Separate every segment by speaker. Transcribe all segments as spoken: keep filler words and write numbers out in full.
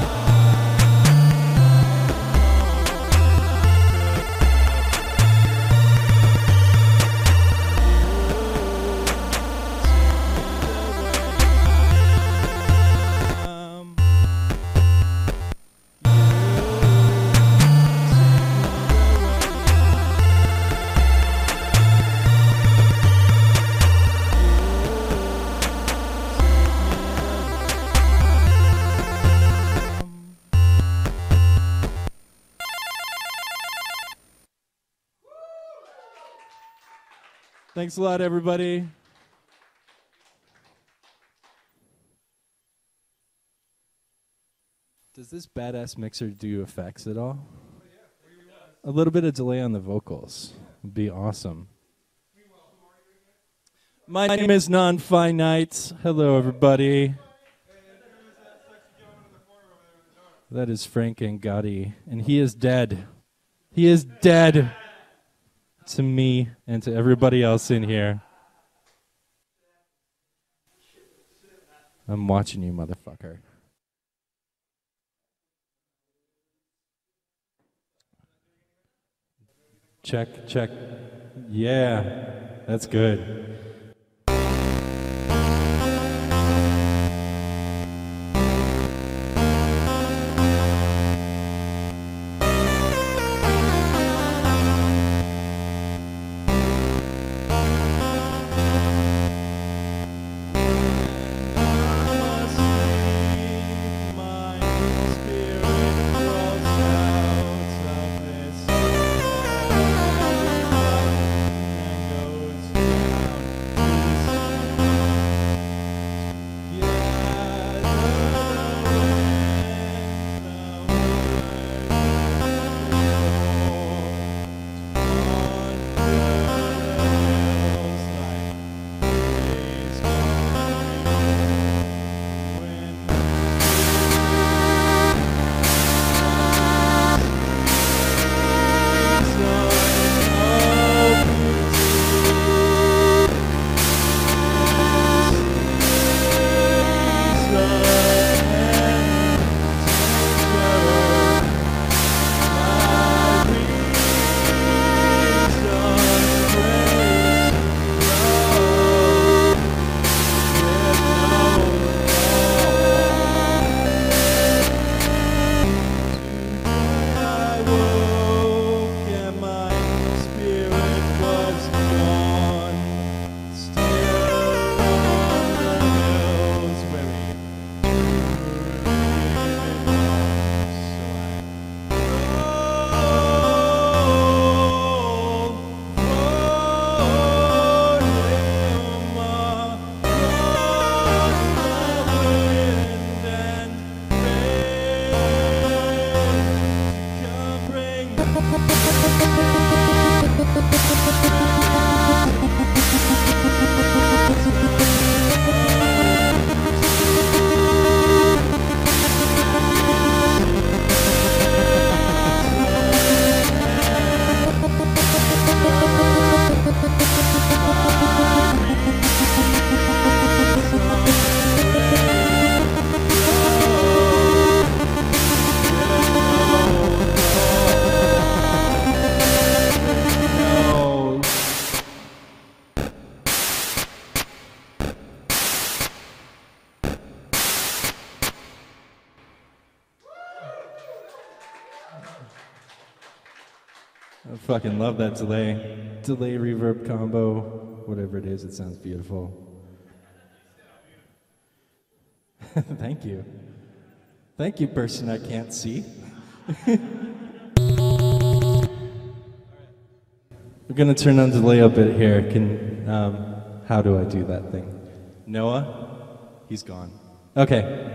Speaker 1: Thanks a lot, everybody. Does this badass mixer do effects at all? A little bit of delay on the vocals would be awesome. My name is Non-Finite. Hello, everybody. That is Frank Angotti, and he is dead. He is dead to me and to everybody else in here. I'm watching you, motherfucker. Check, check. Yeah, that's good. I fucking love that delay. Delay reverb combo. Whatever it is, it sounds beautiful. Thank you. Thank you, person I can't see. We're gonna turn on delay a bit here. Can, um, how do I do that thing? Noah? He's gone. Okay.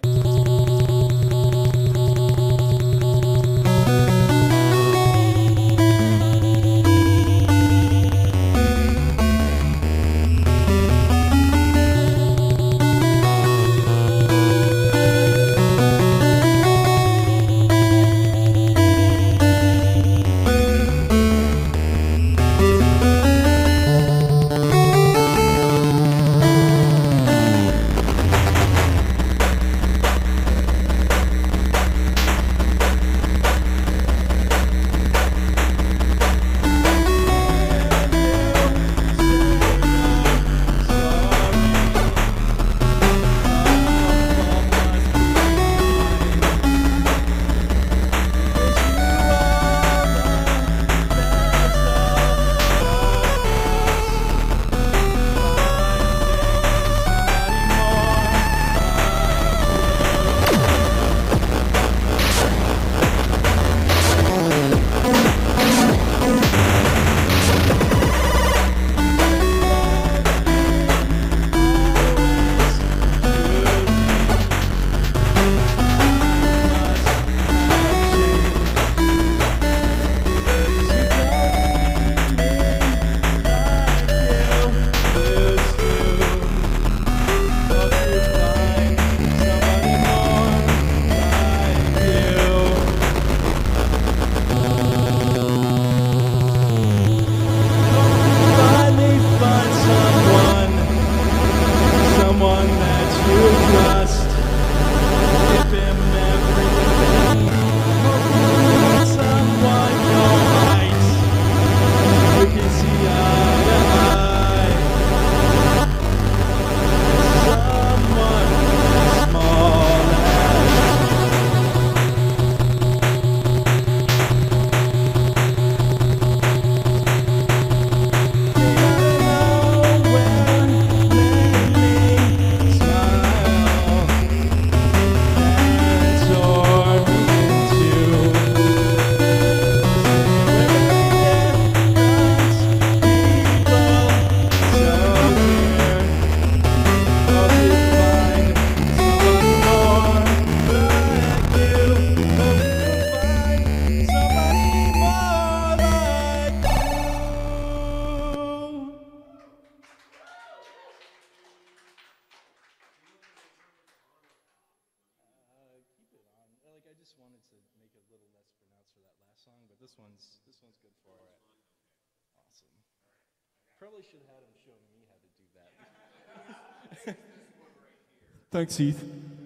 Speaker 1: wanted to make it a little less pronounced for that last song, but this one's this one's good for it. Awesome. Probably should have had him show me how to do that. Thanks, Heath.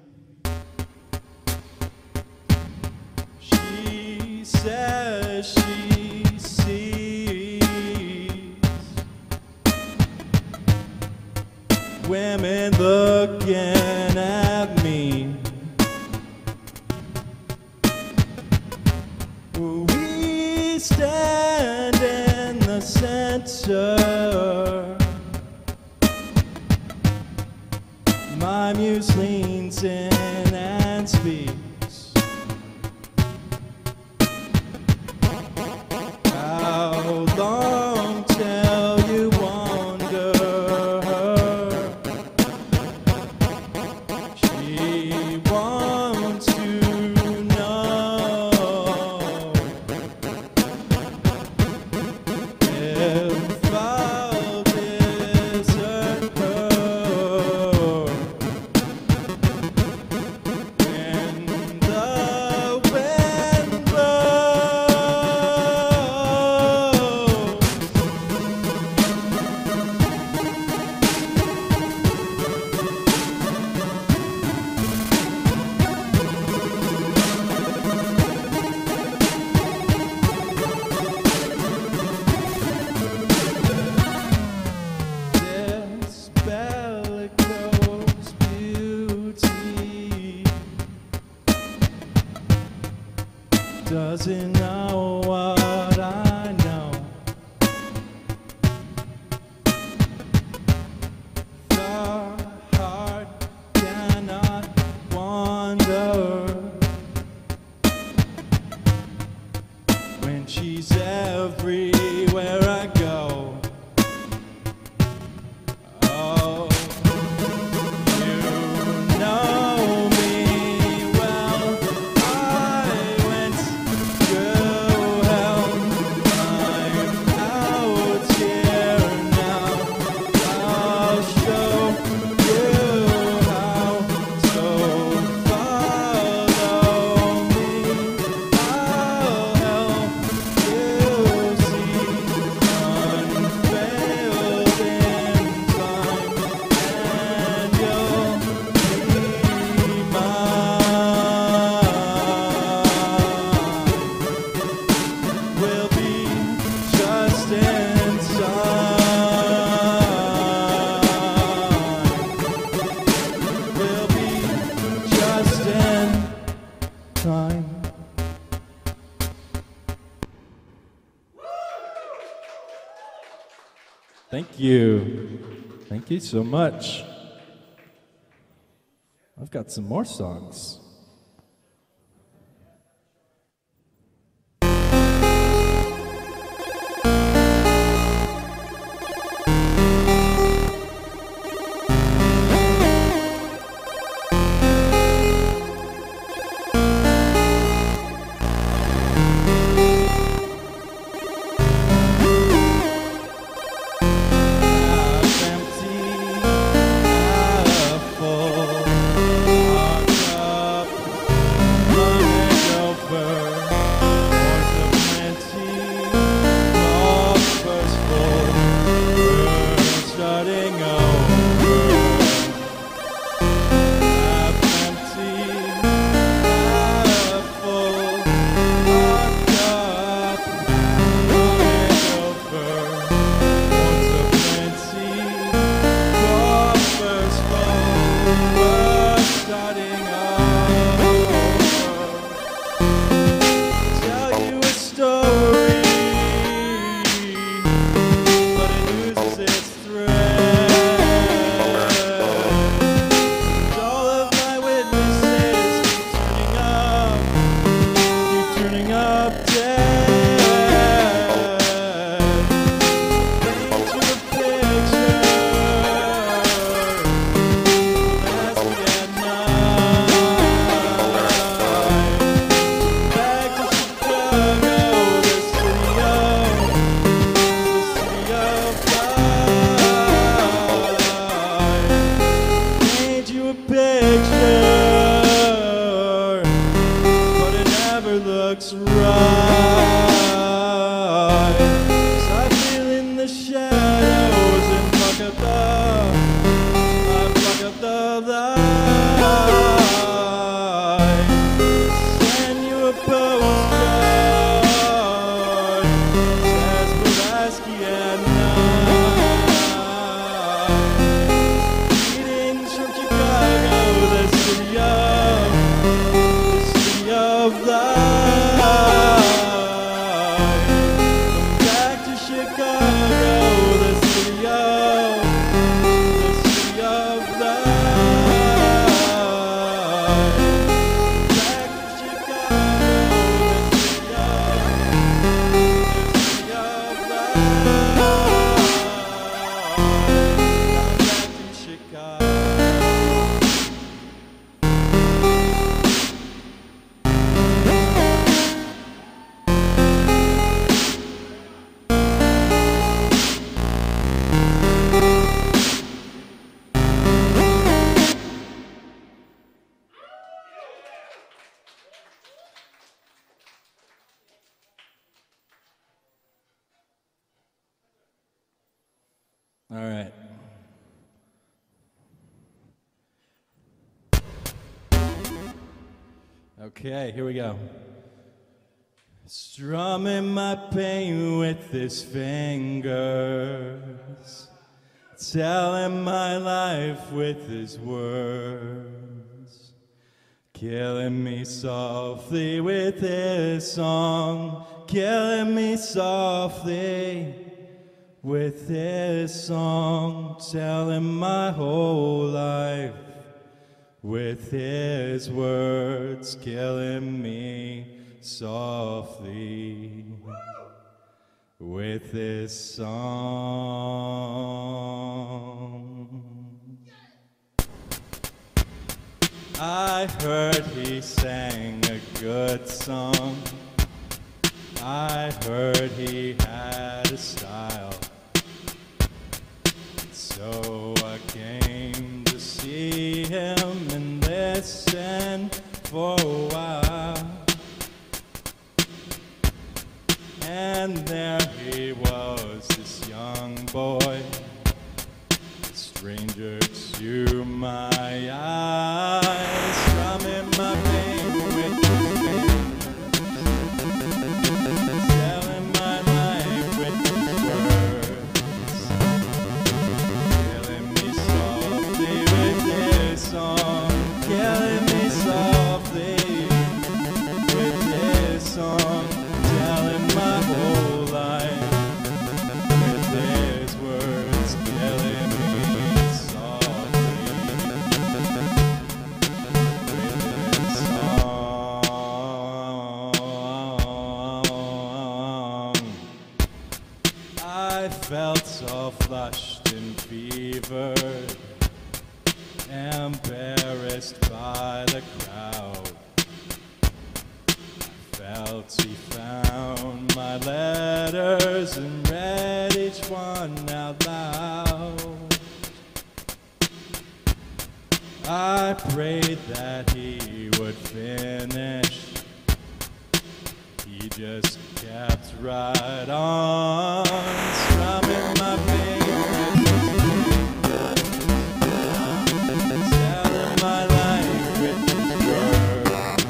Speaker 1: She says she sees women looking at me. We stand in the center. My muse leans in and speaks. How long till you wonder? She wants to know if I'll desert her when the wind blows. This bellicose beauty doesn't know what I know. The heart cannot wander when she's everywhere I go. Oh, you know me well. I went through hell. I'm out here now. I'll show you how. So follow me. I'll help you see unveiled in time, and you'll be mine. We'll be just in time. We'll be just in time. Thank you. Thank you so much. I've got some more songs. Half empty, half full. Our cup looks right. So I feel in the shadows and fuck up the, I fuck up the light. Send you a postcard, says Pulaski at night. Greetings from Chicago, the city of, the city of light. Come back to Chicago, the city of, the city of light. Back to Chicago, the city of, the city of light. Back to Chicago. All right. Okay, here we go. Strumming my pain with his fingers, telling my life with his words, killing me softly with his song, killing me softly with his song, telling my whole life with his words, killing me softly with his song. I heard he sang a good song. I heard he had a style. So I came to see him and listen for a while. And there he was, this young boy, a stranger to my eyes, strumming my pain with his fingers, telling my life with his words, killing me softly with his song, killing me softly with his song, telling my whole life with his words, killing me softly with his song. I felt so flushed and fevered, embarrassed by the crowd. Felt he found my letters and read each one out loud. I prayed that he would finish. He just kept right on, strumming my fingers, telling my life with his words,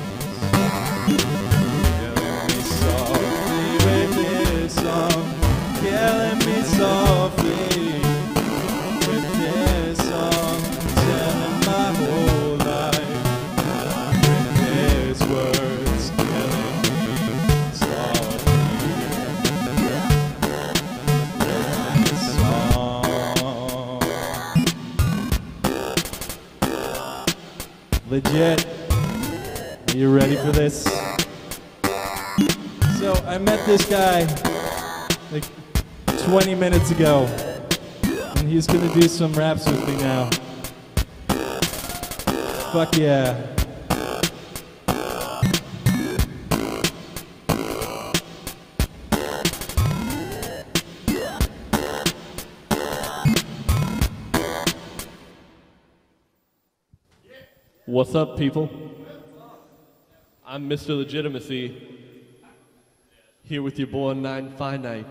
Speaker 1: killing me softly with his song, killing me softly with his song, telling my whole life with his words, killing me softly with his song. Legit. Are you ready for this? So I met this guy like twenty minutes ago, and he's gonna do some raps with me now. Fuck yeah.
Speaker 2: What's up, people? I'm Mister Legitimacy, Here with your boy Nine Finite.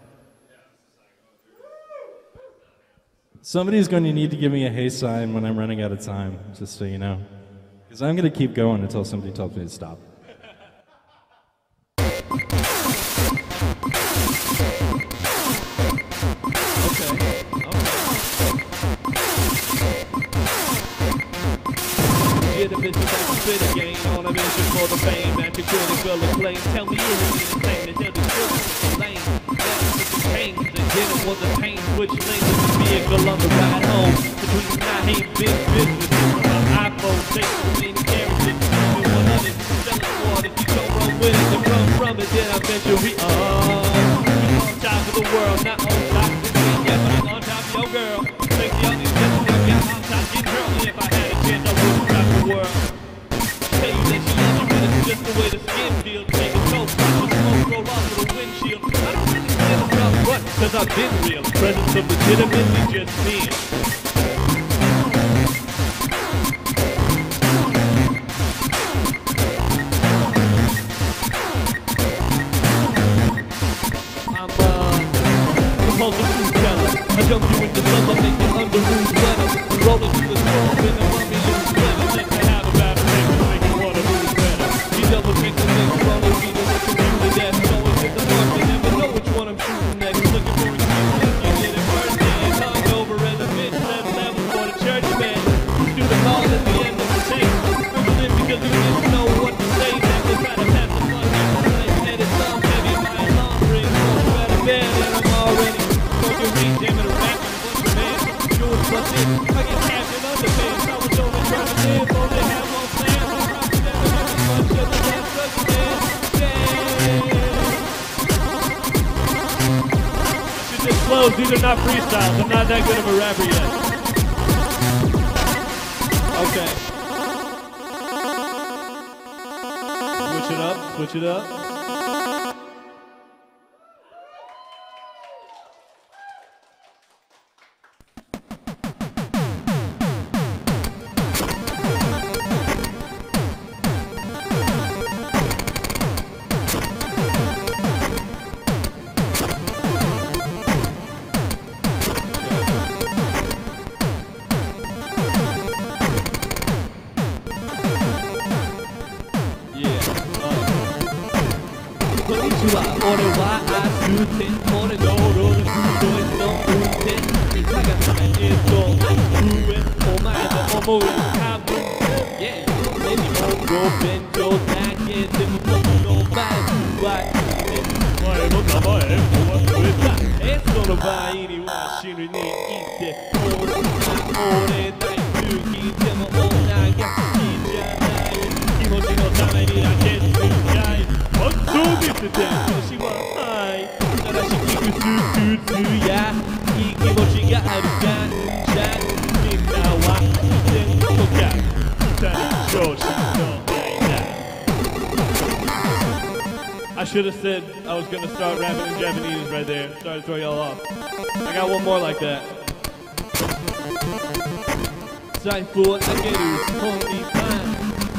Speaker 1: Somebody's going to need to give me a hey sign when I'm running out of time, just so you know. Because I'm going to keep going until somebody tells me to stop.
Speaker 2: The business I can spit again on a mission for the fame and to critical acclaim. Tell me is it insane to tell the truth it's a lane. That's the pain, the dinner was the pain. Which lane is the vehicle on the ride home? Between the I hate big business from my iPhone. Take the main characters, even one of it. Sell it for it if you don't run with it. To run from it, then I bet you we are on top of the world, not on top of the game. Yeah, but I'm on top of your girl. Thank the audience, definitely I've got on top of your girl. If I had a chance, I wouldn't stop the world. Tell you that she loves you, but it's just the way the skin feels. Take a coat, watch the smoke roll off of the windshield. I don't really care about what, cause I've been real. Presence of legitimately just being. I'm uh, compulsive food teller. I jump you in the sun, I make you under roof weather. Rolling through the storm in the mummy loose weather. Think I have a bad thing to make you wanna lose better. You double take the things wrong and be the one to do the death. Always hit the mark, you never know which one I'm shooting next. Looking for excuses, you get it first day. Hung over as a bitch, that's level for the church man. Do the call at the end of the tape. Scribbling because you didn't know what to say. Then they try to pass the fun. They said it's all heavy, my alarm rings. So you better bed and I'm already smoking weed, jamming a rap and bunch of man. Doing something, I get captain underpants. I was only trying to live, only have one plan. I'm rocking down and having fun, just the last such man. I should disclose, these are not freestyles. I'm not that good of a rapper yet. Okay. Switch it up, switch it up. I should have said I was going to start rapping in Japanese right there. Sorry to throw y'all off. I got one more like that. Saifo Ageru, Holy Pan.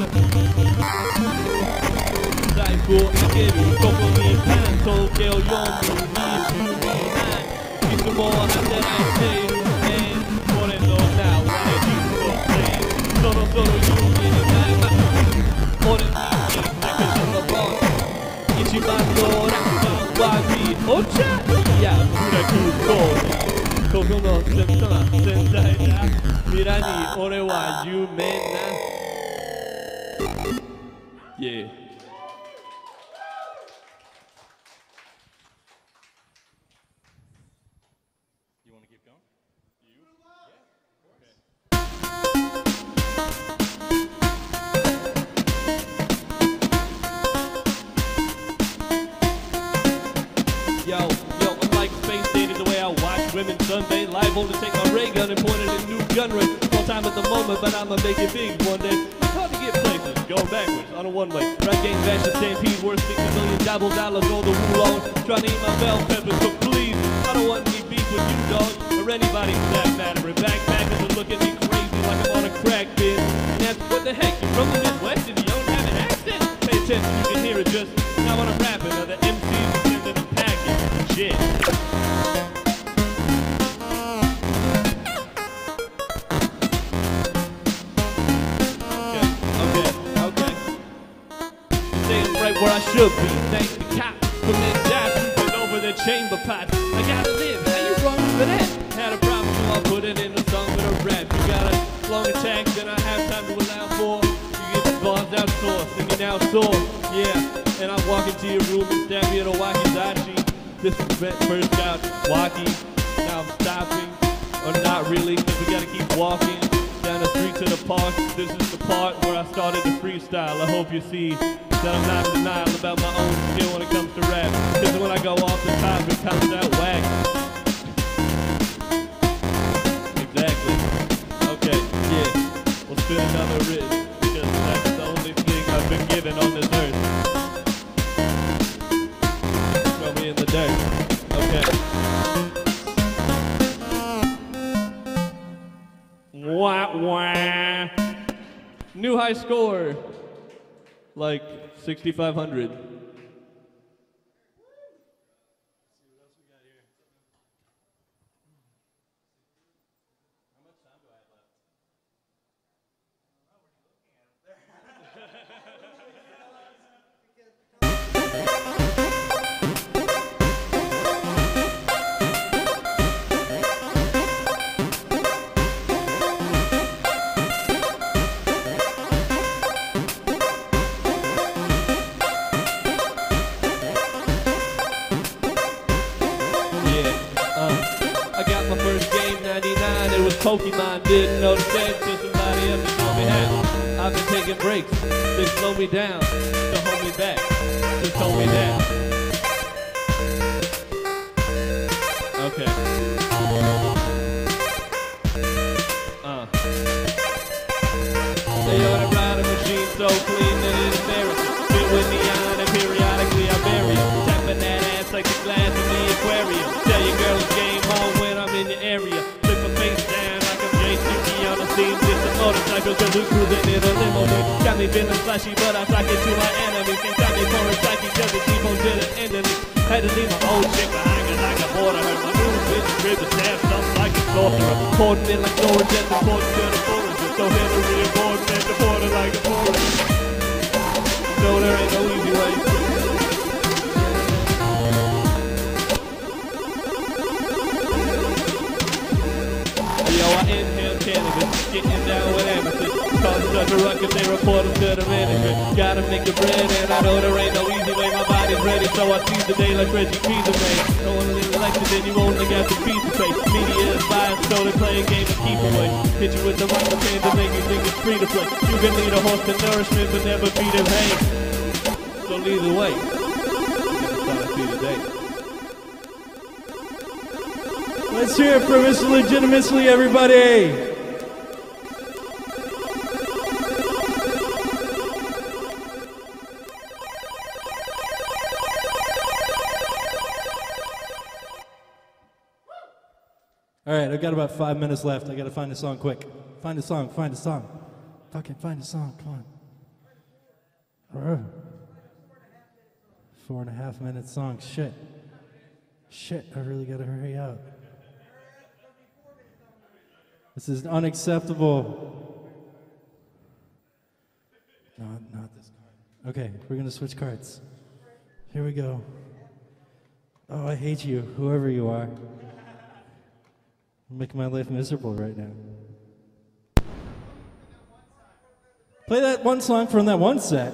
Speaker 2: Saifo Ageru, Kokoni Pan, Tokyo Yomu, Nishumi-nine. Itsumo Haterai Seiru, and Kore no na Wareji no Sen. Soro Soro Yumi ni Naimasu. Kore ni Nakasu no Boss. Ichiban no Rakuban wa mi Ocha. Ya, Furaku Kori. Koko no Sensama Sensai da. Mira ni ore wa yume na. Yeah.
Speaker 1: You want to keep going? You?
Speaker 2: Yeah, okay. Yo, yo, I'm like Space Data the way I watch women sunbathe. Liable to take my ray gun and point it at new gun range. No time at the moment, but I'ma make it big one day. It's hard to get places, going backwards on a one-way. Right gang bash the stampede, worth sixty million double dollars, all the woolong. Trying to eat my bell peppers, so please, I don't want any beef with you, dog, or anybody for that matter. And backpackers are looking at me crazy like I'm on a crack bin. And that's what the heck, you're from the Midwest and you don't have an accent? Pay attention, you can hear it just now when I'm rapping. Other M Cs shit. Okay, okay, okay. Staying right where I should be. Thank the cops for their job, moving over the chamber pot. I gotta live. How you wrong for that? Had a problem, so I'll put it in a song with a rap. You got a long attack, then I have time to allow for. You get the bars outsourced, and you're now sore. Yeah, and I walk into your room and stab you at a wakizashi. This is the first out, walkie. Now I'm stopping, or not really, cause we gotta keep walking down the street to the park. This is the part where I started to freestyle. I hope you see that I'm not in denial about my own skill when it comes to rap. Cause when I go off the top, it comes out whack. Exactly. Okay, yeah. We'll spin another riff, because that's the only thing I've been given on this earth. Throw me in the dirt. Okay. Wah, wah. New high score. Like sixty-five hundred. Pokemon didn't know the same till somebody else told me how. I've been taking breaks, they slow me down, to hold me back, just hold me down. Okay. Uh. They ought to ride a machine so clean that it's embarrassing. Fit with me on and periodically I bury them. Tapping that ass like the glass in the aquarium. Tell your girl it's game on when I'm in your area. Flip my face down like I'm Jay Suki on the scene. Just a motorcycle cause we cruising in a limo. Got me feeling flashy but I talk it to my enemies. Can't stop me for a psyche cause the people to the end of me. Had to leave my old chick behind cause I got bored of her. My new bitch crib is stabbed something like a sorcerer. Pouring in like Nora Jets and pouring to the forest. So Hillary and Ford meant to pour it like a forest. So there ain't no easy way. Yo, I inhale cannabis, getting down with amethyst. Cause such a ruckus, they report them to the management. Gotta make the bread, and I know there ain't no easy way. My body's ready, so I seize the day like Reggie Pizza Man. No one in the election, then you only got the pizza tray. Media is biased, so they play a game of keep away. Hit you with the microphone to make you think it's free to play. You can lead a horse to nourishment, but never feed him hay. So either way, it's gonna see today.
Speaker 3: Let's hear it for Mister Legitimately, everybody. All right, I've got about five minutes left. I got to find a song quick. Find a song, find a song. Fucking find a song, come on. Four and a half minute song, shit. Shit, I really got to hurry up. This is unacceptable. No, not this card. Okay, we're gonna switch cards. Here we go. Oh, I hate you, whoever you are. You're making my life miserable right now. Play that one song from that one set.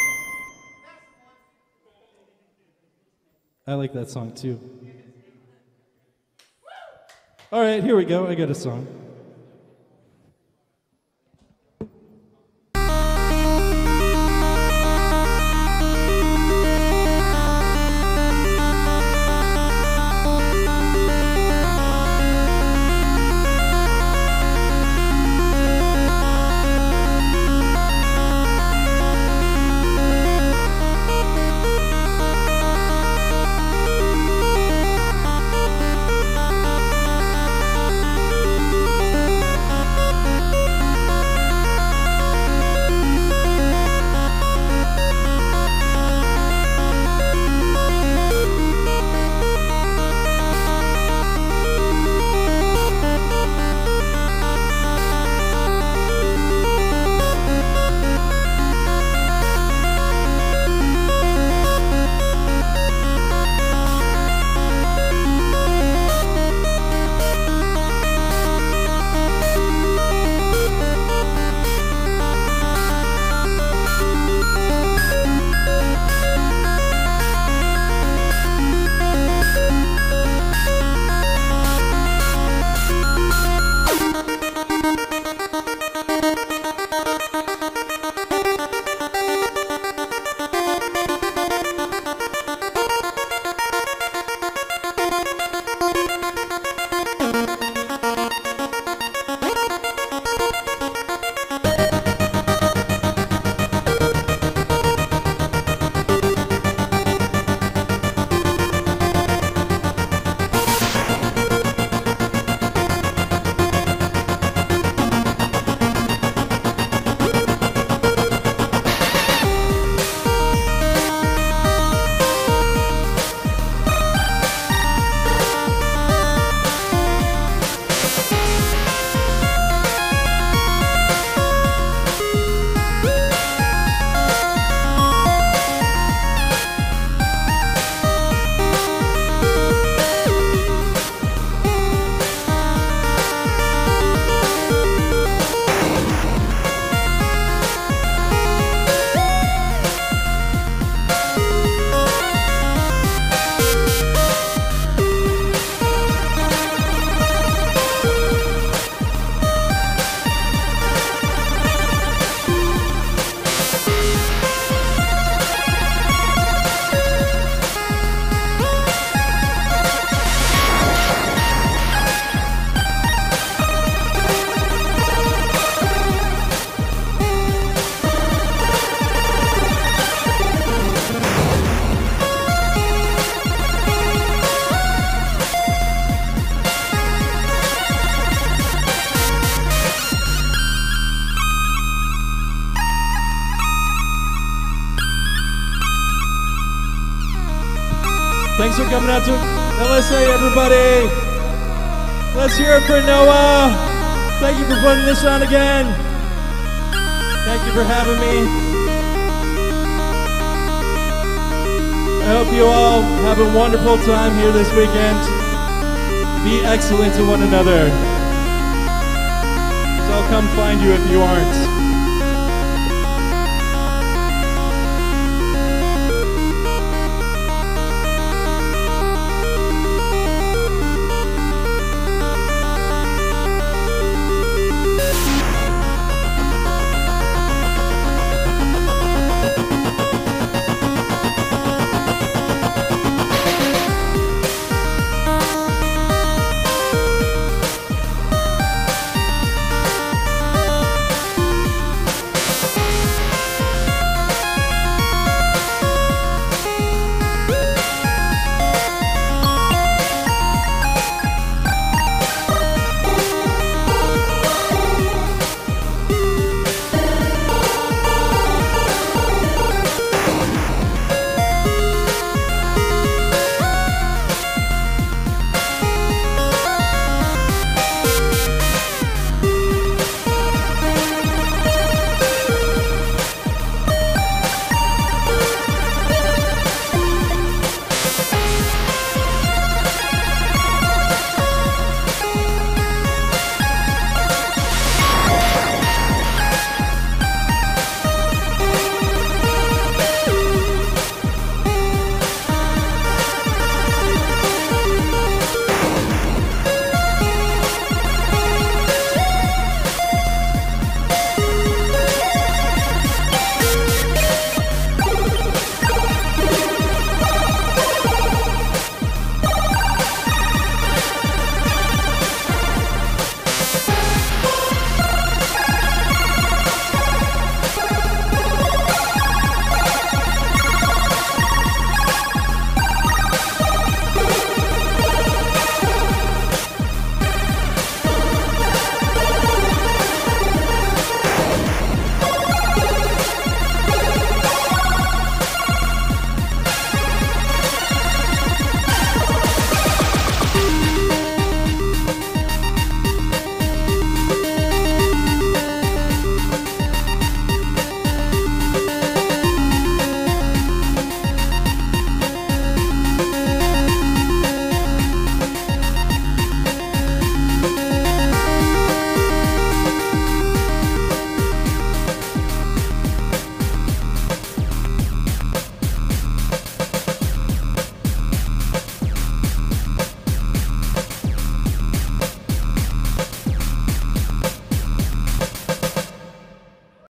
Speaker 3: I like that song too. All right, here we go. I got a song.
Speaker 4: Thank
Speaker 3: Thanks for coming out to L S A, everybody. Let's hear it for Noah. Thank you for putting this on again. Thank you for having me. I hope you all have a wonderful time here this weekend. Be excellent to one another. So I'll come find you if you aren't.